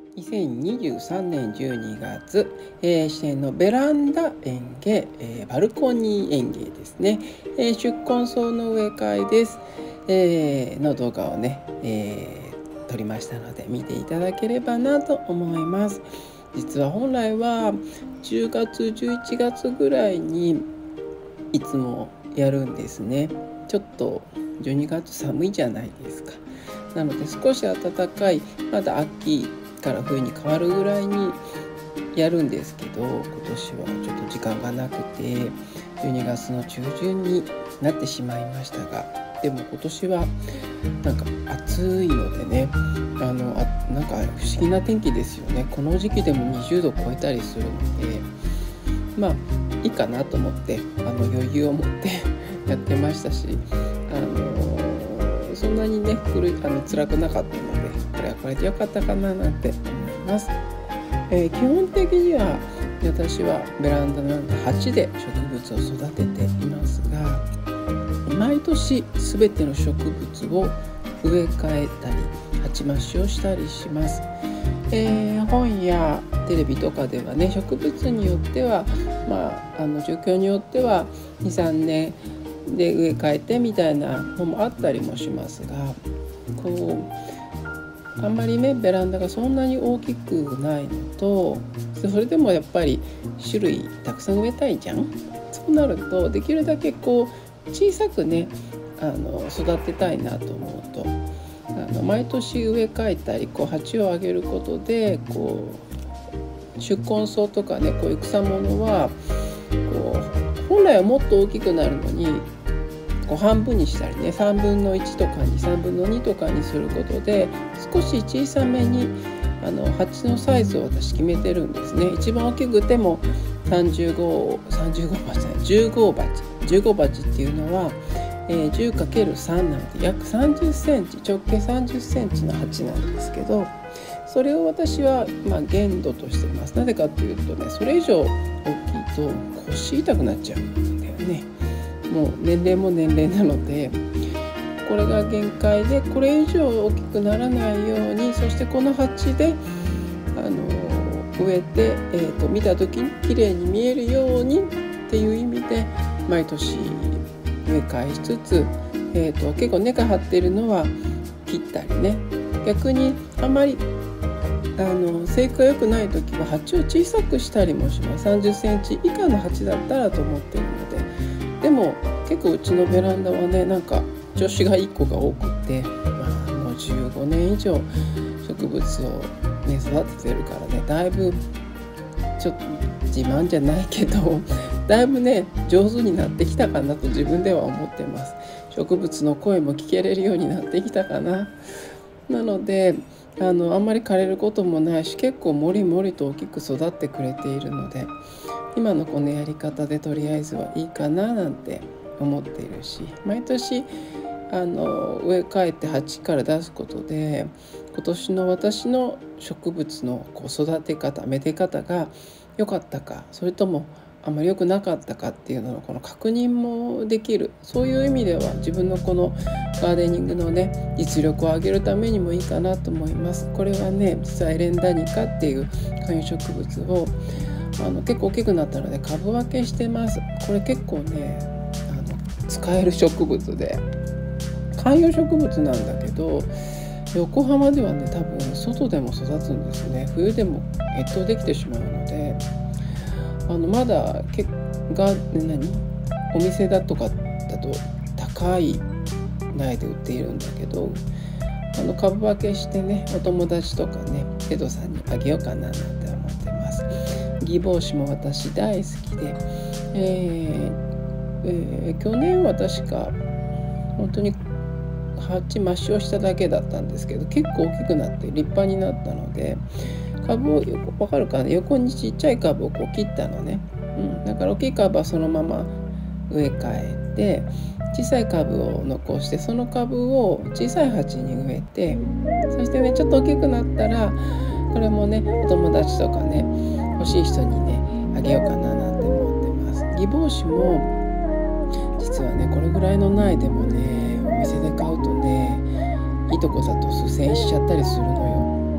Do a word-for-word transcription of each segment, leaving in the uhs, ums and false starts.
にせんにじゅうさんねんじゅうにがつ、えー、支店のベランダ園芸、えー、バルコニー園芸ですね、えー、宿根草の植え替えです、えー、の動画をね、えー、撮りましたので見ていただければなと思います。実は本来はじゅうがつじゅういちがつぐらいにいつもやるんですね。ちょっとじゅうにがつ寒いじゃないですか。なので少し暖かい、まだ秋から冬に変わるぐらいにやるんですけど、今年はちょっと時間がなくてじゅうにがつの中旬になってしまいましたが、でも今年はなんか暑いのでね、あのあなんか不思議な天気ですよね。この時期でもにじゅうど超えたりするので、まあいいかなと思ってあの余裕を持ってやってましたし、あのそんなにね苦いあの辛くなかったので、これはこれで良かったかななんて思います。えー、基本的には私はベランダなんか鉢で植物を育てていますが、毎年すべての植物を植え替えたり鉢増しをしたりします。えー、本やテレビとかではね、植物によっては、まあ、あの状況によっては にさんねんで植え替えてみたいなのもあったりもしますが、こうあんまりねベランダがそんなに大きくないのと、それでもやっぱり種類たくさん植えたいじゃん。そうなるとできるだけこう小さくねあの育てたいなと思うと、あの毎年植え替えたりこう鉢を上げることでこう宿根草とかねこういう草ものはこう本来はもっと大きくなるのにこう半分にしたりねさんぶんのいちとかにさんぶんのにとかにすることで少し小さめにあの鉢のサイズを私決めてるんですね。一番大きくてもさんじゅうご、さんじゅうご鉢じゅうご鉢じゅうご鉢っていうのは、えー、じゅうかけるさん なので約さんじゅっセンチ、直径さんじゅっセンチの鉢なんですけど、それを私は、まあ、限度としてます。なぜかというとね、それ以上大きいと腰痛くなっちゃうんだよね。もう年齢も年齢なのでこれが限界で、これ以上大きくならないように、そしてこの鉢であの植えて、えーと、見た時に綺麗に見えるようにっていう意味で毎年植え替えしつつ、えーと、結構根が張っているのは切ったりね、逆にあんまりあの生育が良くない時は鉢を小さくしたりもします。さんじゅっセンチ以下の鉢だったらと思っているので。でも結構うちのベランダはねなんか調子がいい子が多くて、まあ、もうじゅうごねん以上植物を、ね、育ててるからね、だいぶちょっと自慢じゃないけどだいぶね上手になってきたかなと自分では思ってます。植物の声も聞けれるようになってきたかな。なのであのあんまり枯れることもないし、結構もりもりと大きく育ってくれているので、今のこのやり方でとりあえずはいいかななんて思っているし、毎年あの植え替えて鉢から出すことで今年の私の植物のこう育て方めで方が良かったか、それともあまり良くなかったかっていうののこの確認もできる。そういう意味では自分のこのガーデニングのね実力を上げるためにもいいかなと思います。これはね実はエレンダニカっていう観葉植物をあの結構大きくなったので株分けしてます。これ結構ねあの使える植物で観葉植物なんだけど、横浜ではね多分外でも育つんですね。冬でも越冬できてしまうので、あのまだけが何お店だとかだと高い苗で売っているんだけど、あの株分けしてねお友達とかねエドさんにあげようかななんて思ってます。ギボウシも私大好きで、えーえー、去年は確か本当に鉢増しをしただけだったんですけど、結構大きくなって立派になったので、株を分かるかな、横にちっちゃい株をこう切ったのね、うん、だから大きい株はそのまま植え替えて小さい株を残して、その株を小さい鉢に植えて、そしてねちょっと大きくなったらこれもねお友達とかね欲しい人にねあげようかななんて思ってます。ギボウシも実はねこれぐらいの苗でもねお店で買うとねいいとこだと数千円しちゃったりするのよ。これを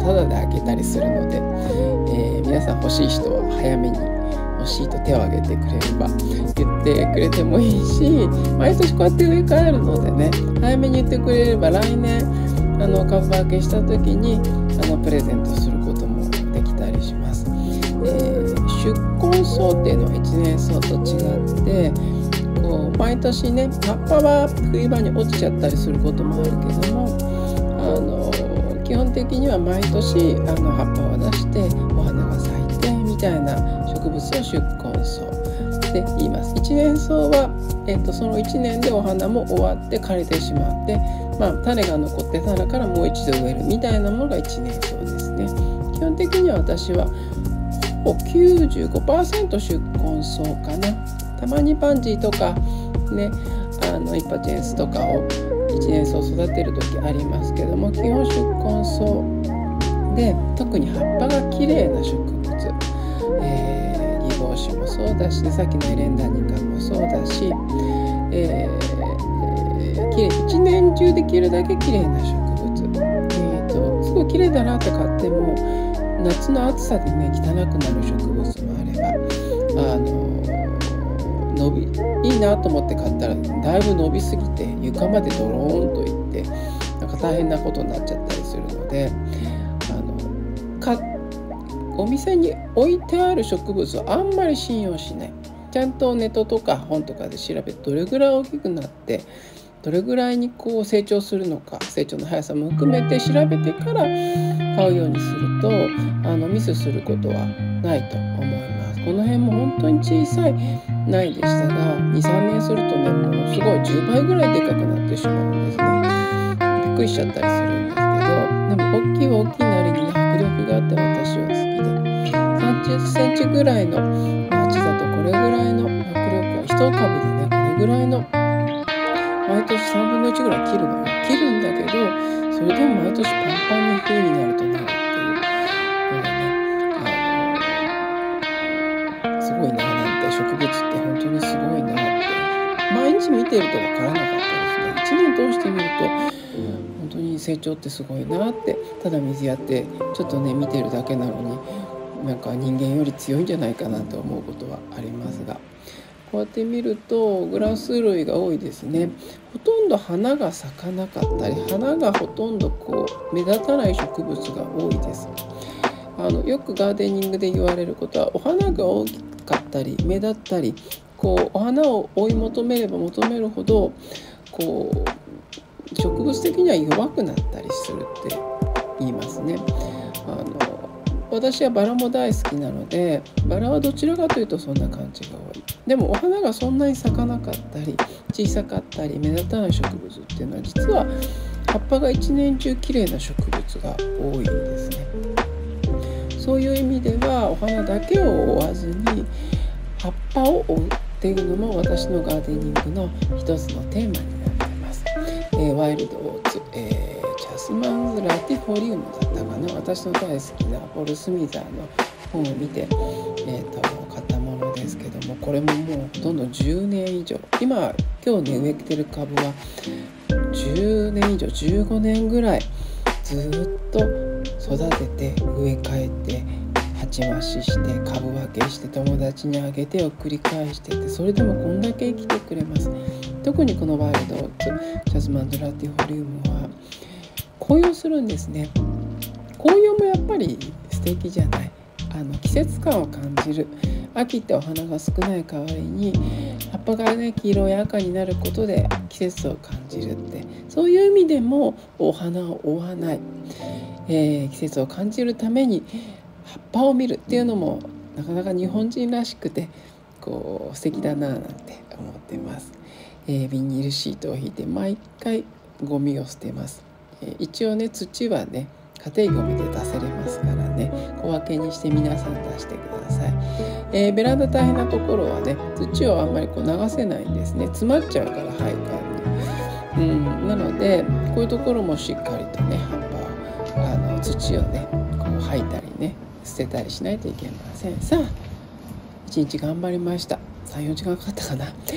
タダであげたりするので、えー、皆さん欲しい人は早めに欲しいと手を挙げてくれれば言ってくれてもいいし、毎年こうやって植え替えるのでね、早めに言ってくれれば来年あの株分けした時にあのプレゼントすることもできたりします。えー、宿根草っていうのはいちねん草と違ってこう毎年ね葉っぱは冬場に落ちちゃったりすることもあるけども、あの基本的には毎年あの葉っぱを出してお花が咲いてみたいな植物を宿根草で言います。一年草は、えー、とそのいちねんでお花も終わって枯れてしまって、まあ、種が残って種からもう一度植えるみたいなものが一年草ですね。基本的には私はほぼ きゅうじゅうごパーセント 宿根草かな。たまにパンジーとかね、あのイパチェンスとかを一年草育てる時ありますけども、基本宿根草で特に葉っぱがきれいな植物、えー、ギボウシもそうだし、さっきのエレンダニカもそうだし、えー、きれい一年中できるだけきれいな植物、えーと、すごいきれいだなって買っても夏の暑さでね汚くなる植物もあれば、あの伸びいいなと思って買ったらだいぶ伸びすぎて床までドローンといってなんか大変なことになっちゃったりするので、あのかお店に置いてある植物をあんまり信用しない。ちゃんとネットとか本とかで調べてどれぐらい大きくなってどれぐらいにこう成長するのか、成長の速さも含めて調べてから買うようにするとあのミスすることはないと思います。この辺も本当に小さい苗でしたが にさんねんするとねものすごいじゅうばいぐらいでかくなってしまうんですね。びっくりしちゃったりするんですけど、でも大きいは大きいなりに、ね、迫力があって私は好きで、さんじゅっセンチぐらいの鉢だとこれぐらいの迫力が、一株でねこれぐらいの毎年さんぶんのいちぐらい切るのよ。切るんだけどそれでも毎年パンパンに冬になるとなるっていうのがね、あのすごいななんて、植物って本当にすごいなって毎日見てると分からなかったですね。いちねん通してみると本当に成長ってすごいなって、ただ水やってちょっとね見てるだけなのになんか人間より強いんじゃないかなと思うことはありますが、こうやって見るとグラス類が多いですね。ほとんど花が咲かなかったり、花がほとんどこう目立たない植物が多いです。あのよくガーデニングで言われることは、お花が大きかったり目立ったり、こうお花を追い求めれば求めるほどこう植物的には弱くなったりするって言いますね。あの私はバラも大好きなので、バラはどちらかというとそんな感じが多い。でもお花がそんなに咲かなかったり小さかったり目立たない植物っていうのは、実は葉っぱが一年中きれいな植物が多いんですね。そういう意味ではお花だけを追わずに葉っぱを追うっていうのも私のガーデニングの一つのテーマになっています。えー、ワイルドオーツ、えー、ジャスマンズラティフォリウムだったかな、私の大好きなポル・スミザーの本を見て、えー、と買ったものですけども、これももうほとんどじゅうねん以上、今今日ね植えてる株はじゅうねん以上じゅうごねんぐらいずっと育てて植え替えて鉢増しして株分けして友達にあげてを繰り返してて、それでもこんだけ生きてくれます。特にこのワイルドオーツジャスマンドラティフォリウムは紅葉するんですね。紅葉もやっぱり素敵じゃない。あの季節感を感じる。秋ってお花が少ない代わりに葉っぱがね黄色や赤になることで季節を感じるって、そういう意味でもお花を追わない、えー、季節を感じるために葉っぱを見るっていうのもなかなか日本人らしくてこう素敵だななんて思ってます。えー、ビニールシートを引いて毎回ゴミを捨てます。えー、一応ね土はね家庭ゴミで出せれますからね、小分けにして皆さん出してください。えー、ベランダ大変なところはね土をあんまりこう流せないんですね。詰まっちゃうから配管に、うん、なのでこういうところもしっかりとね葉っぱをあの土をねこう吐いたりね捨てたりしないといけません。さあ一日頑張りました。さん、よじかんかかったかな。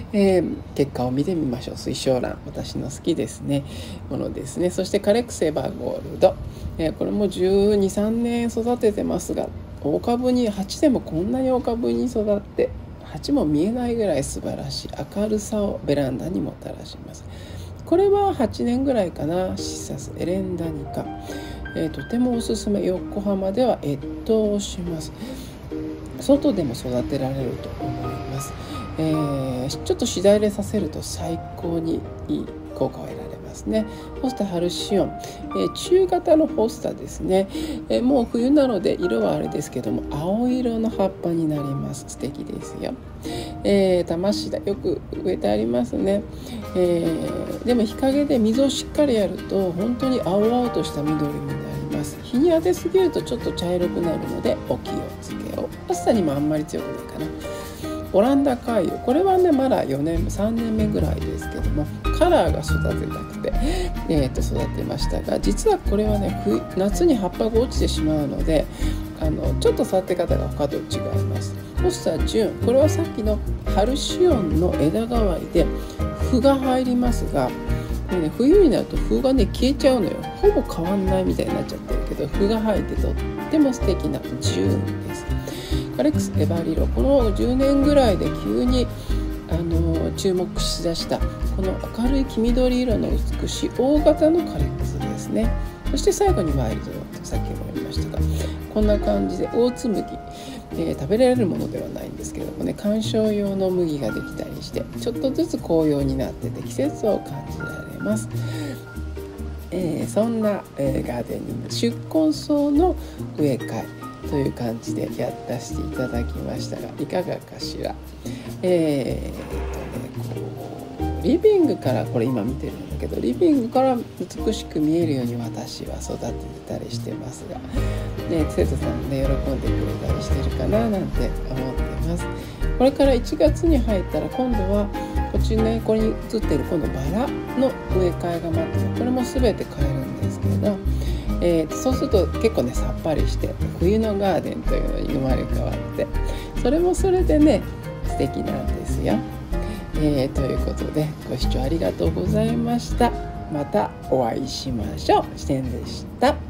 えー、結果を見てみましょう。推奨欄、私の好きですねものですね。そしてカレクセバゴールド、えー、これもじゅうに、さんねん育ててますが、大株に鉢でもこんなに大株に育って鉢も見えないぐらい素晴らしい明るさをベランダにもたらします。これははちねんぐらいかな。シサスエレンダニカ、えー、とてもおすすめ。横浜では越冬をします。外でも育てられると思います。えー、ちょっとしだ入れさせると最高にいい効果を得られますね。ホスタハルシオン、えー、中型のホスタですね。えー、もう冬なので色はあれですけども青色の葉っぱになります。素敵ですよ。えー、玉シダよく植えてありますね。えー、でも日陰で水をしっかりやると本当に青々とした緑になります。日に当てすぎるとちょっと茶色くなるのでお気をつけを。暑さにもあんまり強くないかな。オランダカイユ、これはねまだよねんさんねんめぐらいですけども、カラーが育てたくて、えー、と育てましたが、実はこれはね冬夏に葉っぱが落ちてしまうので、あのちょっと育て方が他と違います。ホスタジュン、これはさっきのハルシオンの枝代わりで風が入りますが、でね、冬になると風がね消えちゃうのよ。ほぼ変わんないみたいになっちゃってるけど、風が入ってとっても素敵なジューンです。カレクスエバリロ、このじゅうねんぐらいで急にあの注目しだしたこの明るい黄緑色の美しい大型のカレクスですね。そして最後にワイルドとさっきも言いましたが、こんな感じで大粒麦、えー、食べられるものではないんですけどもね、観賞用の麦ができたりしてちょっとずつ紅葉になってて季節を感じられます。えー、そんな、えー、ガーデニング宿根草の植え替えという感じでやらせていただきましたが、いかがかしら。えーとね、こうリビングから、これ今見てるんだけど、リビングから美しく見えるように私は育ててたりしてますが、ね、生徒さんね喜んでくれたりしてるかななんて思ってます。これからいちがつに入ったら今度はこっちね、これに写ってる今度バラの植え替えが待ってる。これも全て買えるんですけど、えー、そうすると結構ねさっぱりして冬のガーデンというのに生まれ変わって、それもそれでね素敵なんですよ。えー、ということでご視聴ありがとうございました。またお会いしましょう。視点でした。